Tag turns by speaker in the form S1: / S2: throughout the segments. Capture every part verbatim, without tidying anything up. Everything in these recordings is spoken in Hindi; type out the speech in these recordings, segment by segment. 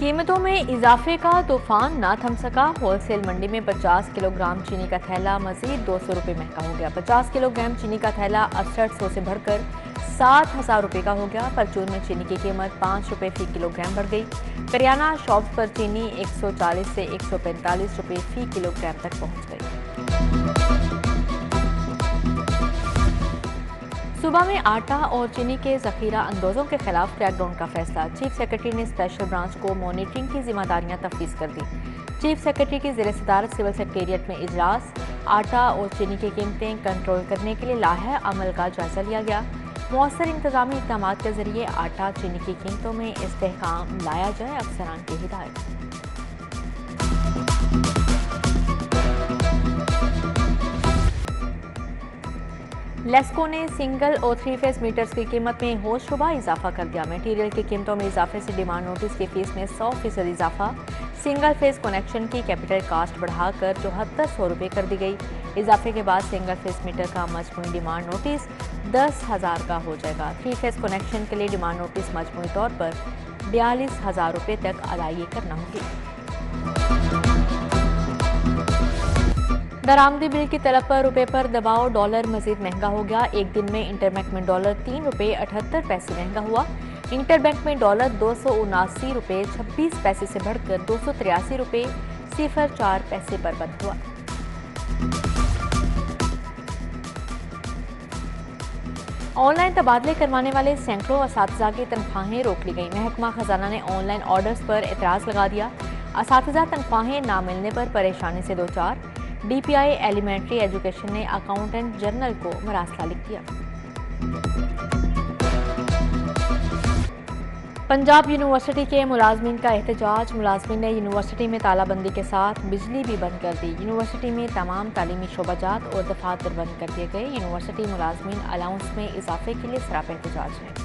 S1: कीमतों में इजाफे का तूफान ना थम सका। होलसेल मंडी में पचास किलोग्राम चीनी का थैला मजीद दो सौ रुपये महंगा हो गया। पचास किलोग्राम चीनी का थैला अड़सठ सौ से बढ़कर सात हजार रुपये का हो गया। परचून में चीनी की कीमत पाँच रुपये फी किलोग्राम बढ़ गई। करियाना शॉप्स पर चीनी एक सौ चालीस से एक सौ पैंतालीस रुपये फी किलोग्राम तक पहुंच गई। सूबा में आटा और चीनी के जखीरा अंदोजों के खिलाफ क्रैकडाउन का फैसला। चीफ सेक्रेटरी ने स्पेशल ब्रांच को मॉनिटरिंग की जिम्मेदारियां तफवीज कर दी। चीफ सेक्रेटरी की ज़ेर सदारत सिविल सेक्रेटेरिएट में इजलास। आटा और चीनी की कीमतें कंट्रोल करने के लिए लाहे अमल का जायजा लिया गया। मौसर इंतजामी इक़दाम के जरिए आटा चीनी की कीमतों में इस्तेहकाम लाया जाए, अफसरान की हिदायत। लेस्को ने सिंगल और थ्री फेस मीटर्स की कीमत में होशरुबा इजाफा कर दिया। मटीरियल की कीमतों में इजाफे से डिमांड नोटिस की फीस में सौ फीसद इजाफा। सिंगल फेस कनेक्शन की कैपिटल कास्ट बढ़ाकर चौहत्तर सौ रुपये कर दी गई। इजाफे के बाद सिंगल फेस मीटर का मजमूई डिमांड नोटिस दस हज़ार का हो जाएगा। थ्री फेस कनेक्शन के लिए डिमांड नोटिस मजमूई तौर पर बयालीस हज़ार रुपये तक अदायगी करना होगी। दरामदी बिल की तलब पर रुपए पर दबाव। डॉलर मजीद महंगा हो गया। एक दिन में इंटरबैंक में डॉलर तीन रुपये अठहत्तर पैसे महंगा हुआ। इंटरबैंक में डॉलर दो सौ उनासी रुपये छब्बीस पैसे से बढ़कर दो सौ तिरासी रुपये सिफर चार पैसे पर बंद हुआ। ऑनलाइन तबादले करवाने वाले सैकड़ों असातिज़ा की तनख्वाहें रोक ली गई। महकमा खजाना ने ऑनलाइन ऑर्डर्स पर एतराज़ लगा दिया। असातिज़ा तनख्वाहें ना मिलने पर परेशानी से दो चार। D P I elementary education ने अकाउंटेंट जनरल को मरासला लिख दिया। पंजाब यूनिवर्सिटी के मुलाजमीन का एहतजाज। मुलाजमीन ने यूनिवर्सिटी में तालाबंदी के साथ बिजली भी बंद कर दी। यूनिवर्सिटी में तमाम तालीमी शोबाजात और दफातर बंद कर दिए गए। यूनिवर्सिटी मुलाजमीन अलाउंस में इजाफे के लिए सरापा एहतजाज है।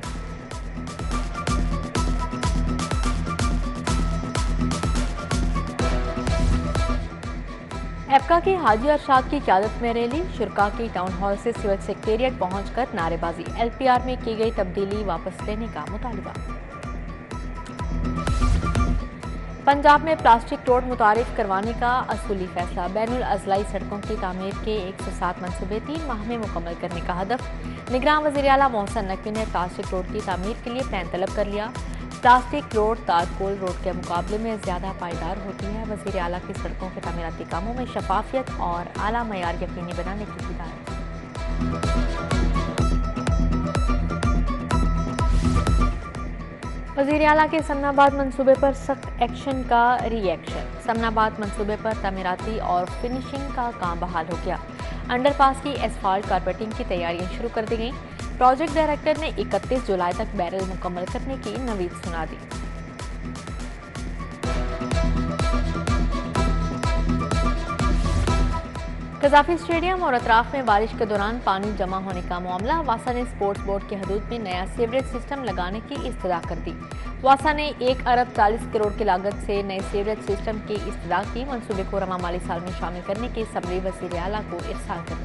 S1: एपका की हाजी अरशाद की क़यादत में रैली। शुरका की टाउन हॉल से सिविल सेक्रेटेरिएट पहुंचकर नारेबाजी। एल पी आर में की गई तब्दीली वापस लेने का मुतालबा। पंजाब में प्लास्टिक रोड मुतारिफ करवाने का असूली फैसला। बैनुल अजलाई सड़कों की तामीर के एक सौ सात मनसूबे तीन माह में मुकम्मल करने का हदफ। निगरान वज़ीर आला मोहसिन नकवी ने प्लास्टिक रोड की तामीर के लिए प्लान तलब कर लिया। प्लास्टिक रोड तारकोल रोड के मुकाबले में ज़्यादा पायदार होती है। वज़ीर आला की सड़कों के तामीराती कामों में शफाफियत और आला मयार यकीनी बनाने की हिदायत। वज़ीर आला के समनाबाद मंसूबे पर सख्त एक्शन का रिएक्शन। समनाबाद मंसूबे पर तामीराती और फिनिशिंग का काम बहाल हो गया। अंडरपास की एसफाल्ट कारपेटिंग की तैयारियां शुरू कर दी गईं। प्रोजेक्ट डायरेक्टर ने इकतीस जुलाई तक बैरल मुकम्मल करने की नवीद सुना दी। कजाफी स्टेडियम और अतराफ में बारिश के दौरान पानी जमा होने का मामला। वासा ने स्पोर्ट्स बोर्ड की हदूद में नया सीवरेज सिस्टम लगाने की इस्तदा कर दी। वासा ने एक अरब चालीस करोड़ की लागत से नए सीवरेज सिस्टम की इस्तदा की। मंसूबे को रमा माली साल में शामिल करने की समरी वज़ीर आला को इरसाल कर दी।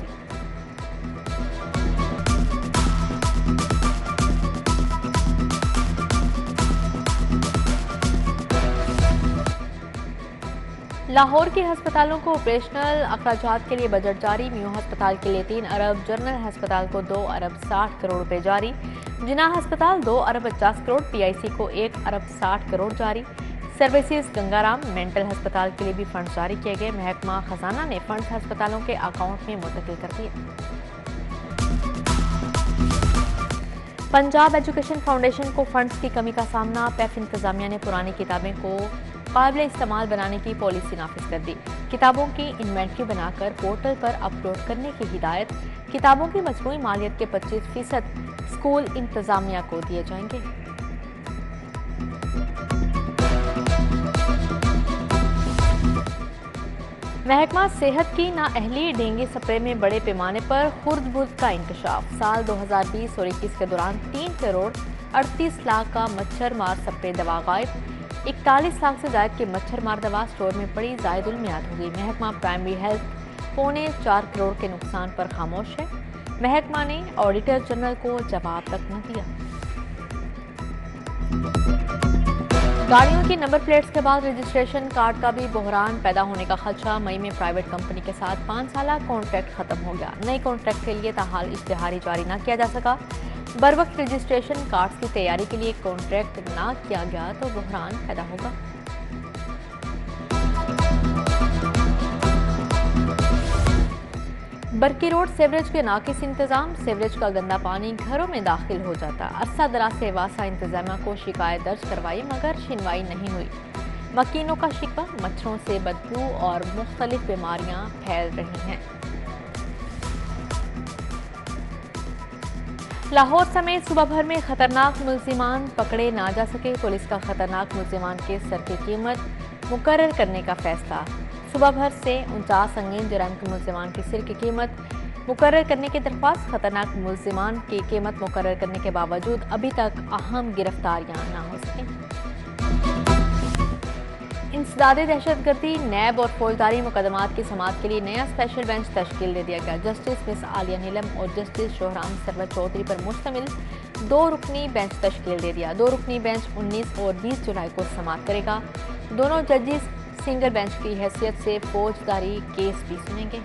S1: लाहौर के हस्पतालों को ऑपरेशनल अखराजात के लिए बजट जारी। म्यू हस्पताल के लिए तीन अरब, जनरल हस्पताल को दो अरब साठ करोड़ रुपए जारी। जिना हस्पताल दो अरब पचास करोड़, पी आई सी को एक अरब साठ करोड़ जारी। सर्विसेज गंगाराम मेंटल हस्पताल के लिए भी फंड जारी किए गए। महकमा खजाना ने फंड हस्पतालों के अकाउंट में मुंतकिल कर दिए। पंजाब एजुकेशन फाउंडेशन को फंड्स की कमी का सामना। पैफ इंतजामिया ने पुरानी किताबें को काबिल इस्तेमाल बनाने की पॉलिसी नाफिज कर दी। किताबों की इन्वेंट्री बनाकर पोर्टल पर अपलोड करने की हिदायत। किताबों की मजमूई मालियत के पच्चीस फीसद स्कूल इंतजामिया को दिए जाएंगे। महकमा सेहत की नाअहली। डेंगू स्प्रे में बड़े पैमाने पर खुर्द-बुर्द का इंकशाफ। साल दो हजार बीस और इक्कीस के दौरान तीन करोड़ अड़तीस लाख का मच्छर मार स्प्रे दवा गायब। इकतालीस लाख से जायद के मच्छर मार दवा स्टोर में पड़ी जायदुल मियाद हो गई। महकमा प्राइमरी हेल्थ पौने चार करोड़ के नुकसान पर खामोश है। महकमा ने ऑडिटर जनरल को जवाब तक न दिया। गाड़ियों की नंबर प्लेट्स के बाद रजिस्ट्रेशन कार्ड का भी बहरान पैदा होने का खदशा। मई में प्राइवेट कंपनी के साथ पाँच साल कॉन्ट्रैक्ट खत्म हो गया। नए कॉन्ट्रैक्ट के लिए ताहाल इश्तिहारी जारी न किया जा सका। बर वक्त रजिस्ट्रेशन कार्ड्स की तैयारी के लिए कॉन्ट्रैक्ट ना किया गया तो बहरान पैदा होगा। बरकी रोड सेवरेज के नाकिस इंतजाम। सेवरेज का गंदा पानी घरों में दाखिल हो जाता। अरसा दराज से वासा इंतजामिया को शिकायत दर्ज करवाई मगर सुनवाई नहीं हुई। मकीनों का शिकवा, मच्छरों से बदबू और मुख्तलिफ बीमारियां फैल रही हैं। लाहौर समेत सुबह भर में खतरनाक मुल्जिमान पकड़े ना जा सके। पुलिस का खतरनाक मुल्जिमान के सर की कीमत मुकर्रर करने का फैसला। सुबह भर से उनचास संगीन जुर्म के मुल्जिमान की सिर की कीमत मुकर्रर करने की दरख्वास्त। खतरनाक मुल्जिमान की कीमत मुकर्रर करने के बावजूद अभी तक अहम गिरफ्तारियां ना हो सकें। इंसदादे दहशतगर्दी, नैब और फौजदारी मुकदमात की समाअत के लिए नया स्पेशल बेंच तश्कील दे दिया गया। जस्टिस मिस आलिया नीलम और जस्टिस शोहराम सरवर चौधरी पर मुश्तमिल दो रुकनी बेंच तश्कील दे दिया। दो रुकनी बेंच उन्नीस और बीस जुलाई को समाअत करेगा। दोनों जजेस सिंगल बेंच की हैसियत से फौजदारी केस भी सुनेंगे।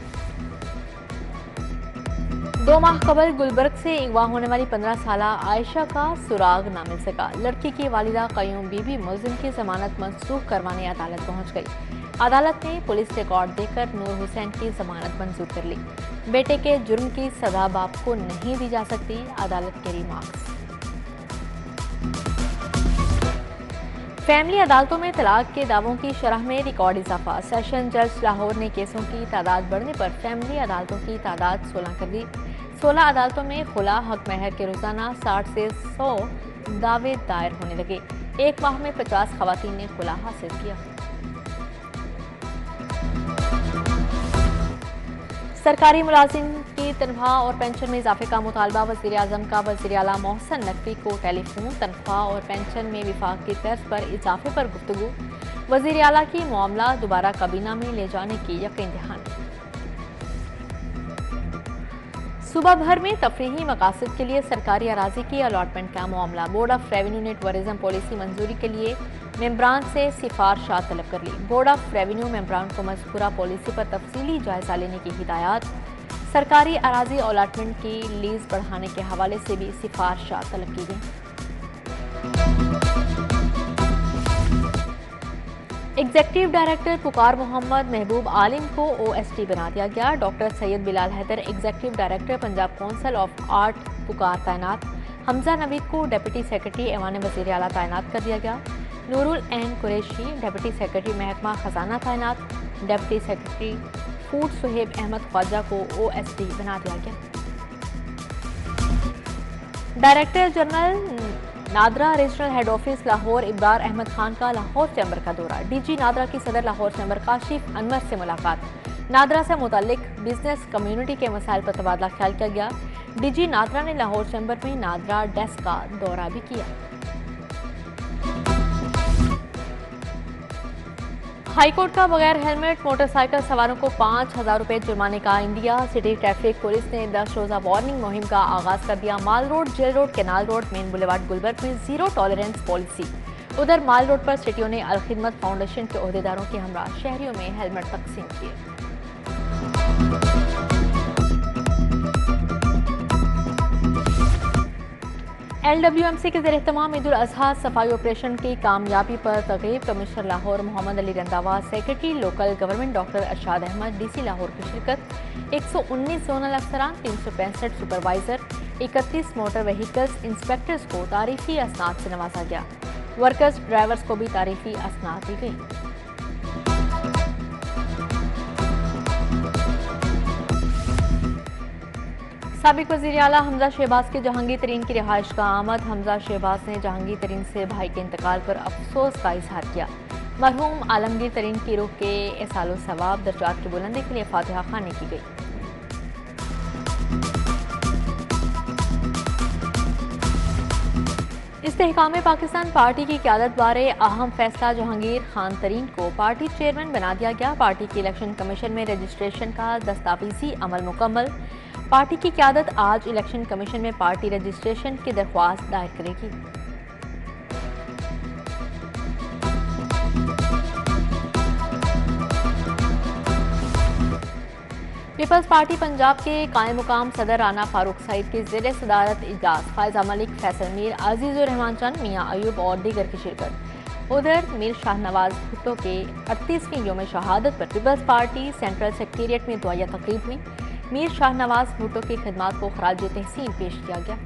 S1: दो माह कबल गुलबर्ग से अगवा होने वाली पंद्रह साल आयशा का सुराग ना मिल सका। लड़की की वालिदा कयूम बीबी मुलजिम की जमानत मंसूख करवाने अदालत पहुंच गई। अदालत ने पुलिस रिकॉर्ड देकर नूर हुसैन की जमानत मंजूर कर ली। बेटे के जुर्म की सजा बाप को नहीं दी जा सकती, अदालत के रिमार्क्स। फैमिली अदालतों में तलाक के दावों की शरह में रिकॉर्ड इजाफा। सेशन जज लाहौर ने केसों की तादाद बढ़ने पर फैमिली अदालतों की तादाद सोलह कर दी। सोलह अदालतों में खुला हक महर के रोजाना साठ से सौ दावे दायर होने लगे। एक माह में पचास खवातीन ने खुला हासिल किया। सरकारी मुलाजिम की तनख्वाह और पेंशन में इजाफे का मुतालबा। वज़ीर आज़म का वज़ीर आला मोहसिन नकवी को टेलीफोन। तनख्वाह और पेंशन में विफाक की तर्ज पर इजाफे पर गुफ्तगू। वज़ीर आला की मामला दोबारा काबीना में ले जाने की यकीन दहानी। सुबह भर में तफरीही मकासद के लिए सरकारी अराजी की अलॉटमेंट का मामला। बोर्ड ऑफ रेवेन्यू ने टूरिज्म पॉलिसी मंजूरी के लिए मेंबरान से सिफारिशात तलब कर ली। बोर्ड ऑफ रेवेन्यू मेंबरान को मज़कूरा पॉलिसी पर तफसीली जायजा लेने की हिदायत। सरकारी अराजी अलॉटमेंट की लीज बढ़ाने के हवाले से भी सिफारिशात तलब की गई। एग्जीक्यूटिव डायरेक्टर पुकार मोहम्मद महबूब आलिम को ओएसडी बना दिया गया। Doctor Syed Bilal Haider executive director Punjab council of art पुकार तैनात। हमजा नवीद को डिप्टी सेक्रेटरी ऐवान वज़ीर आला तैनात कर दिया गया। नूरुल ऐन कुरैशी डिप्टी सेक्रेटरी महकमा खजाना तैनात। Deputy secretary food Suhaib Ahmad Khawaja को ओएसडी बना दिया गया। Director general NADRA regional head office Lahore Ibrar Ahmad Khan का लाहौर चैम्बर का दौरा। डीजी नादरा की सदर लाहौर चैम्बर काशिफ अनवर से मुलाकात। नादरा से मुतालिक बिजनेस कम्युनिटी के मसाइल पर तबादला ख्याल किया गया। डीजी नादरा ने लाहौर चैम्बर में नादरा डेस्क का दौरा भी किया। हाईकोर्ट का बगैर हेलमेट मोटरसाइकिल सवारों को पाँच हजार रुपये जुर्माने का इंडिया। सिटी ट्रैफिक पुलिस ने दस रोजा वार्निंग मुहिम का आगाज कर दिया। Mall Road, Jail Road, Canal Road, Main Boulevard Gulberg में जीरो टॉलरेंस पॉलिसी। उधर माल रोड पर सिटियों ने अल खिदमत फाउंडेशन के ओहदेदारों के हमरा शहरियों में हेलमेट तकसीम किए। एल डब्ल्यू एम सी के ज़ेर एहतमाम ईद उल अज़हा सफाई ऑपरेशन की कामयाबी पर तक़रीब। Commissioner Lahore Mohammad Ali Randhawa, secretary local government doctor Arshad Ahmad, D C Lahore की शिरकत। एक सौ उन्नीस जोनल अफसरान, तीन सौ पैंसठ सुपरवाइजर, इकतीस मोटर व्हीकल्स इंस्पेक्टर्स को तारीफी असनाद से नवाजा गया। वर्कर्स ड्राइवर्स को भी तारीफी असनाद दी गई। साबिक वज़ीर आला हमजा शहबाज के जहांगीर तरीन की रिहाइश का आमद। हमजा शहबाज ने जहांगीर तरीन से भाई के इंतकाल पर अफसोस का इजहार किया। मरहूम आलमगीर तरीन की रूह के एसालो सवाब दर्जात की बुलंदी के लिए फातिहा खानी की गई। इस्तेहकाम पाकिस्तान पार्टी की क़यादत बारे अहम फैसला। जहांगीर खान तरीन को पार्टी चेयरमैन बना दिया गया। पार्टी की इलेक्शन कमीशन में रजिस्ट्रेशन का दस्तावेजी अमल मुकम्मल। पार्टी की क़यादत आज इलेक्शन कमीशन में पार्टी रजिस्ट्रेशन की दरख्वास्त दायर करेगी। पीपल्स पार्टी पंजाब के कायम मुकाम सदर राना फारूक सईद की ज़ेर सदारत इजलास फायजा मलिक, फैसल मीर, अजीजुर रहमान चंद, मियाँ अयूब और दीगर की शिरकत। उधर मीर शाहनवाज भुट्टो के अड़तीसवीं योम शहादत पर पीपल्स पार्टी सेंट्रल सेक्रेटेरिएट में दुआया तकरीब हुई। मीर शाहनवाज भुट्टो की खिदमात को खराज तहसीन पेश किया गया।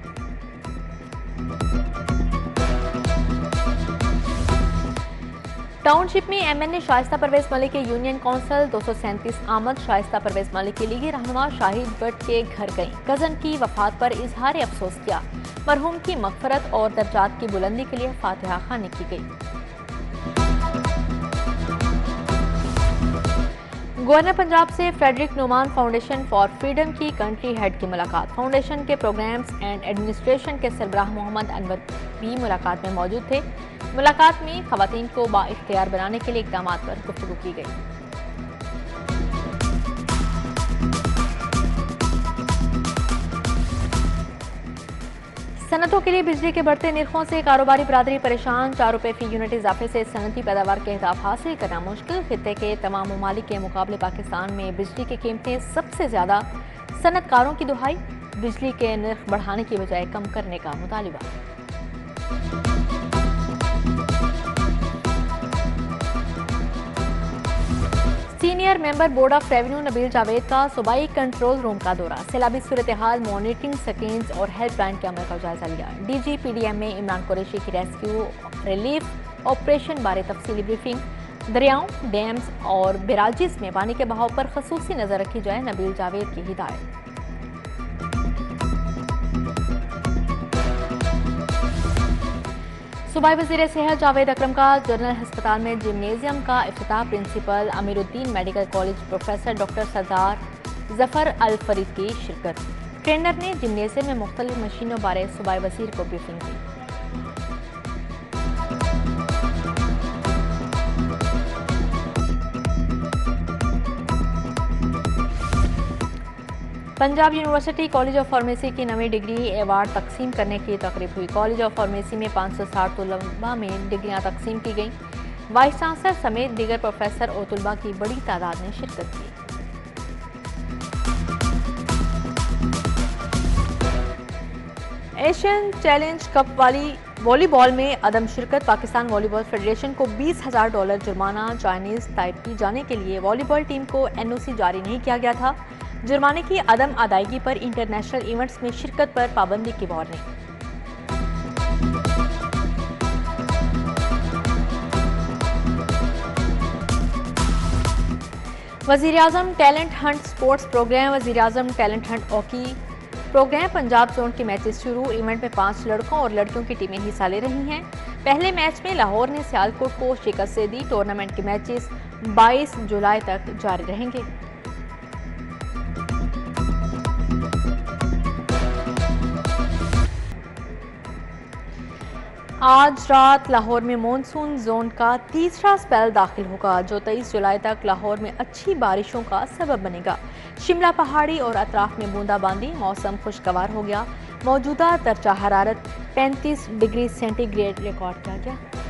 S1: टाउनशिप में M N A Shaista Pervez Malik के यूनियन काउंसिल दो सौ सैंतीस आमद शाइस्ता परवेज मलिक की लीगी रहनुमा शाहिद भट्ट के घर गईं। कजन की वफात पर इजहार अफसोस किया। मरहूम की मगफरत और दर्जात की बुलंदी के लिए फातिहा खानी की गई। गवर्नर पंजाब से Friedrich Naumann foundation for freedom की कंट्री हेड की मुलाकात। फाउंडेशन के प्रोग्राम्स एंड एडमिनिस्ट्रेशन के सरबराह मोहम्मद अनवर भी मुलाकात में मौजूद थे। मुलाकात में खवातीन को बाइख्तियार बनाने के लिए इक़दामात पर गुफ्तगू की गई। सनतों के लिए बिजली के बढ़ते निर्खों से कारोबारी बरादरी परेशान। चार रुपये फी यूनिट इजाफे से सनती पैदावार के अहदाफ हासिल करना मुश्किल। खित्ते के तमाम ममालिक के मुकाबले पाकिस्तान में बिजली की कीमतें सबसे ज्यादा। सनतकारों की दुहाई, बिजली के निर्ख बढ़ाने की बजाय कम करने का मुतालिबा। Senior member board of revenue Nabeel Javed का सूबाई कंट्रोल रूम का दौरा। सैलाबी सूरत हाल, मॉनिटरिंग स्क्रीन्स और हेल्पलाइन के अमल का जायजा लिया। D G P D M में इमरान कुरैशी की रेस्क्यू रिलीफ ऑपरेशन बारे तफसीली ब्रीफिंग। दरियाओं, डैम्स और बैराजिस में पानी के बहाव पर खसूसी नजर रखी जाए, नबील जावेद की हिदायत। सूबाई वज़ीर सेहत जावेद अकरम का जनरल अस्पताल में जिम्नेजियम का इफ्तिताह। Principal Amiruddin medical college professor doctor Sardar Zafar Al Farid की शिरकत। ट्रेनर ने जिम्नेजियम में मुख्तलिफ मशीनों बारे सूबाई वज़ीर को ब्रीफिंग दी। Punjab university college of pharmacy की नवी डिग्री अवार्ड तकसीम करने की तकरीब हुई। कॉलेज ऑफ फार्मेसी में पाँच सौ साठ तलबा में डिग्रियां तकसीम की गईं। वाइस चांसलर समेत दीगर प्रोफेसर और तलबा की बड़ी तादाद ने शिरकत की। एशियन चैलेंज कप वाली वॉलीबॉल में अदम शिरकत। पाकिस्तान वॉलीबॉल फेडरेशन को बीस हजार डॉलर जुर्माना। चाइनीज ताइपी जाने के लिए वॉलीबॉल टीम को एन ओ सी जारी नहीं किया गया था। जुर्माने की अदम अदायगी पर इंटरनेशनल इवेंट्स में शिरकत पर पाबंदी की वार्निंग। वज़ीर आज़म टैलेंट हंट स्पोर्ट्स प्रोग्राम। वज़ीर आज़म talent hunt hockey programme Punjab zone के मैचेस शुरू। इवेंट में पांच लड़कों और लड़कियों की टीमें हिस्सा ले रही हैं। पहले मैच में लाहौर ने सियालकोट को शिकस्त से दी। टूर्नामेंट के मैचेस बाईस जुलाई तक जारी रहेंगे। आज रात लाहौर में मॉनसून जोन का तीसरा स्पेल दाखिल होगा, जो तेईस जुलाई तक लाहौर में अच्छी बारिशों का सबब बनेगा। शिमला पहाड़ी और अतराफ में बूंदाबांदी। मौसम खुशगवार हो गया। मौजूदा दर्जा हरारत पैंतीस डिग्री सेंटीग्रेड रिकॉर्ड किया गया।